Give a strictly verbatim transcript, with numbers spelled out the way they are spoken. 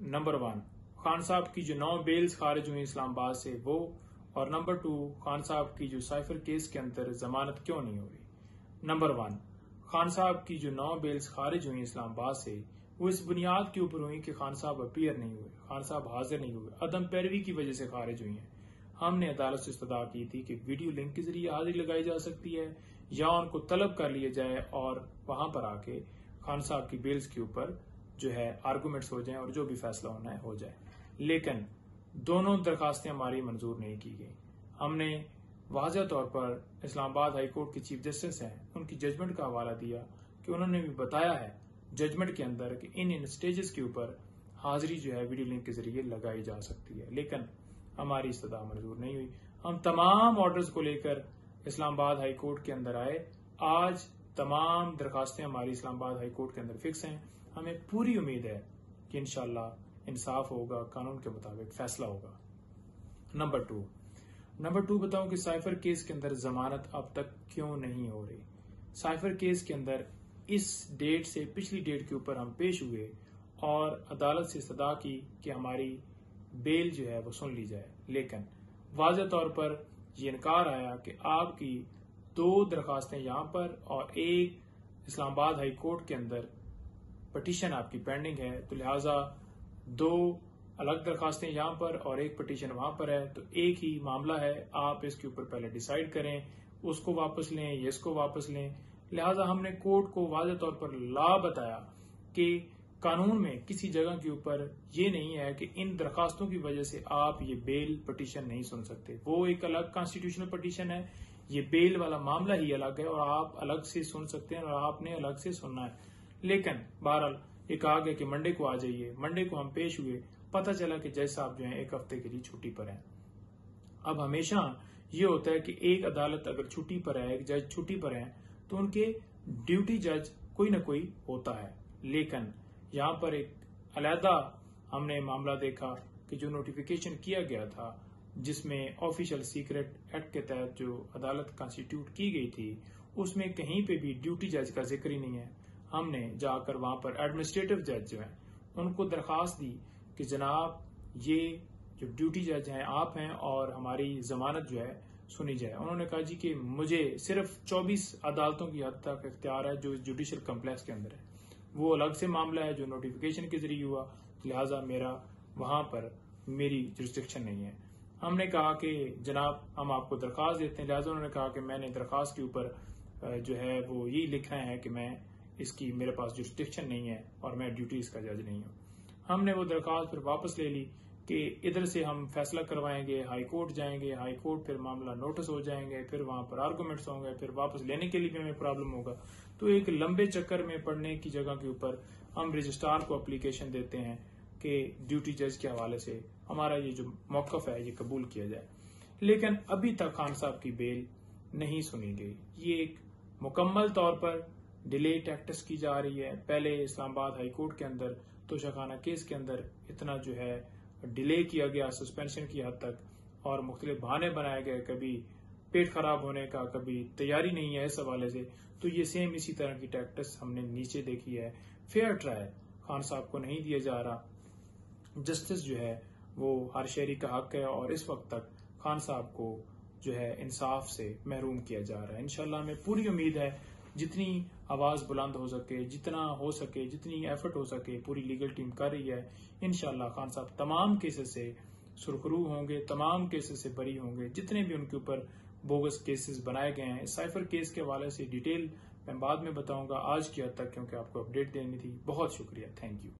Number one, Khan साहब की जो नौ बेल्स खारिज हुई इस्लामाबाद से वो, और नंबर टू, खान साहब की जो साइफर केस के अंदर जमानत क्यों नहीं हो रही। नंबर वन, खान साहब की जो नौ बेल्स खारिज हुई इस्लामाबाद से वो इस बुनियाद के ऊपर हुई कि खान साहब अपीयर नहीं हुए, खान साहब हाजिर नहीं हुए, अदम पैरवी की वजह से खारिज हुई हैं। हमने अदालत से इस्तदा की थी कि वीडियो लिंक के जरिए हाजिरी लगाई जा सकती है या उनको तलब कर लिया जाए और वहां पर आके खान साहब की बेल्स के ऊपर जो है आर्गूमेंट्स हो जाएं और जो भी फैसला होना है हो जाए। लेकिन दोनों दरखास्तें हमारी मंजूर नहीं की गई। हमने वाज़ेह तौर पर इस्लामाबाद हाई कोर्ट के चीफ जस्टिस हैं उनकी जजमेंट का हवाला दिया कि उन्होंने भी बताया है जजमेंट के अंदर कि इन इन स्टेजेस के ऊपर हाजिरी जो है वीडियो लिंक के जरिए लगाई जा सकती है, लेकिन हमारी इस्तदा मंजूर नहीं हुई। हम तमाम ऑर्डर्स को लेकर इस्लामाबाद हाई कोर्ट के अंदर आए। आज तमाम दरखास्तें हमारी इस्लामाबाद हाई कोर्ट के अंदर फिक्स हैं। हमें पूरी उम्मीद है कि इंशाल्लाह इंसाफ होगा, कानून के मुताबिक फैसला होगा। नंबर टू नंबर टू बताऊं कि साइफर केस के अंदर जमानत अब तक क्यों नहीं हो रही। साइफर केस के अंदर इस डेट से पिछली डेट के ऊपर हम पेश हुए और अदालत से इस्तदा की कि हमारी बेल जो है वो सुन ली जाए, लेकिन वाज़ेह तौर पर यह इनकार आया कि आपकी दो दरखास्तें यहां पर और एक इस्लामाबाद हाई कोर्ट के अंदर पटिशन आपकी पेंडिंग है, तो लिहाजा दो अलग दरखास्तें यहां पर और एक पटिशन वहां पर है, तो एक ही मामला है, आप इसके ऊपर पहले डिसाइड करें, उसको वापस लें या इसको वापस लें। लिहाजा हमने कोर्ट को वाज़ेह तौर पर ला बताया कि कानून में किसी जगह के ऊपर ये नहीं है कि इन दरखास्तों की वजह से आप ये बेल पटिशन नहीं सुन सकते। वो एक अलग कॉन्स्टिट्यूशनल पटिशन है, ये बेल वाला मामला ही अलग है और आप अलग से सुन सकते हैं और आपने अलग से सुनना है। लेकिन बहरहाल ये कहा गया कि मंडे को आ जाइए। मंडे को हम पेश हुए, पता चला कि जज साहब जो है एक हफ्ते के लिए छुट्टी पर हैं। अब हमेशा ये होता है कि एक अदालत अगर छुट्टी पर है, एक जज छुट्टी पर है, तो उनके ड्यूटी जज कोई ना कोई होता है। लेकिन यहां पर एक अलहदा हमने मामला देखा कि जो नोटिफिकेशन किया गया था जिसमें ऑफिशियल सीक्रेट एक्ट के तहत जो अदालत कॉन्स्टिट्यूट की गई थी उसमें कहीं पे भी ड्यूटी जज का जिक्र ही नहीं है। हमने जाकर वहां पर एडमिनिस्ट्रेटिव जज जो है उनको दरखास्त दी कि जनाब ये जो ड्यूटी जज हैं आप हैं और हमारी जमानत जो है सुनी जाए। उन्होंने कहा जी कि मुझे सिर्फ चौबीस अदालतों की हद तक इख्तियार है जो जुडिशियल कम्प्लेक्स के अंदर है, वो अलग से मामला है जो नोटिफिकेशन के जरिए हुआ, लिहाजा मेरा वहां पर मेरी जुरिस्डिक्शन नहीं है। हमने कहा कि जनाब हम आपको दरखास्त देते हैं, लिहाजा उन्होंने कहा कि मैंने दरखास्त के ऊपर जो है वो यही लिखा है कि मैं इसकी मेरे पास जुरिस्डिक्शन नहीं है और मैं ड्यूटीज का जज नहीं हूं। हमने वो दरखास्त फिर वापस ले ली कि इधर से हम फैसला करवाएंगे, हाई कोर्ट जाएंगे, हाई कोर्ट फिर मामला नोटिस हो जाएंगे, फिर वहां पर आर्गूमेंट्स होंगे, फिर वापस लेने के लिए भी हमें प्रॉब्लम होगा। तो एक लंबे चक्कर में पड़ने की जगह के ऊपर हम रजिस्ट्रार को एप्लीकेशन देते हैं कि ड्यूटी जज के हवाले से हमारा ये जो मौकफ है ये कबूल किया जाए। लेकिन अभी तक खान साहब की बेल नहीं सुनी गई। ये एक मुकम्मल तौर पर डिले टैक्टिस की जा रही है। पहले इस्लामाबाद हाई कोर्ट के अंदर तोशाखाना केस के अंदर इतना जो है डिले किया गया सस्पेंशन की हद तक, और मुख्तलिफ बहाने बनाए गए, कभी पेट खराब होने का, कभी तैयारी नहीं है इस हवाले से। तो ये सेम इसी तरह की टैक्टिस हमने नीचे देखी है। फेयर ट्रायल खान साहब को नहीं दिया जा रहा, जस्टिस जो है वो हर शहरी का हक है और इस वक्त तक खान साहब को जो है इंसाफ से महरूम किया जा रहा है। इंशाल्लाह हमें पूरी उम्मीद है जितनी आवाज बुलंद हो सके, जितना हो सके, जितनी एफर्ट हो सके पूरी लीगल टीम कर रही है। इंशाल्लाह खान साहब तमाम केसेस से सुरखरू होंगे, तमाम केसेस से बरी होंगे। जितने भी उनके ऊपर बोगस केसेस बनाए गए हैं, साइफर केस के हवाले से डिटेल मैं बाद में बताऊंगा, आज की हद तक क्योंकि आपको अपडेट देनी थी। बहुत शुक्रिया, थैंक यू।